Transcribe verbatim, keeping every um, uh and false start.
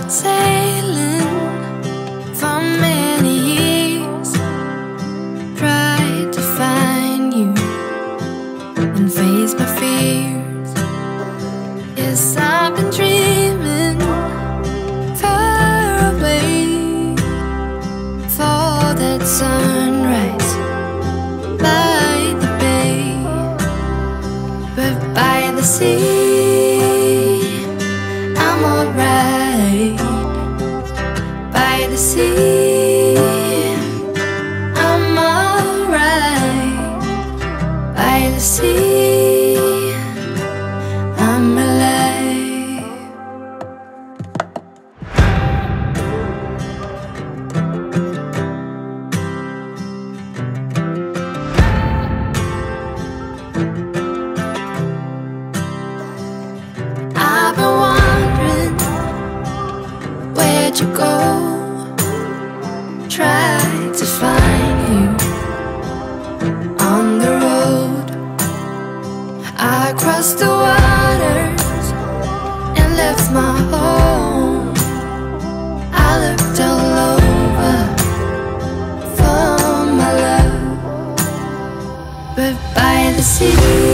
sailing for many years, tried to find you and face my fears. Yes, I've been dreaming far away for that sunrise by the bay, but by the sea I'm alright. By the sea I'm alright. By the sea I'm alive. I've been wondering, where'd you go? Tried to find you on the road. I crossed the waters and left my home. I looked all over for my love, but by the sea